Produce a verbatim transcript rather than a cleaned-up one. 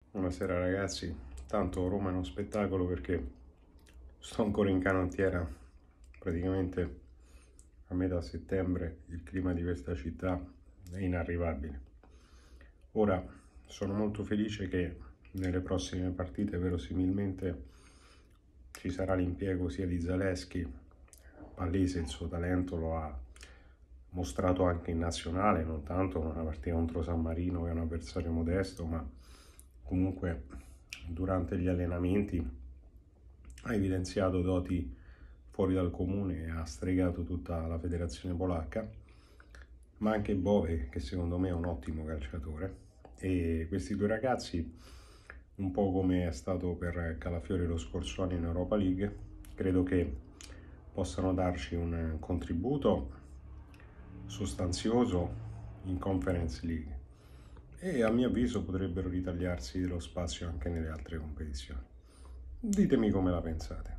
Buonasera ragazzi, tanto Roma è uno spettacolo perché sto ancora in canottiera, praticamente a metà settembre il clima di questa città è inarrivabile. Ora sono molto felice che nelle prossime partite verosimilmente ci sarà l'impiego sia di Zalewski, palese il suo talento, lo ha mostrato anche in nazionale, non tanto una partita contro San Marino che è un avversario modesto, ma comunque durante gli allenamenti ha evidenziato doti fuori dal comune e ha stregato tutta la federazione polacca, ma anche Bove, che secondo me è un ottimo calciatore, e questi due ragazzi, un po' come è stato per Calafiori lo scorso anno in Europa League, credo che possano darci un contributo sostanzioso in Conference League e a mio avviso potrebbero ritagliarsi dello spazio anche nelle altre competizioni. Ditemi come la pensate.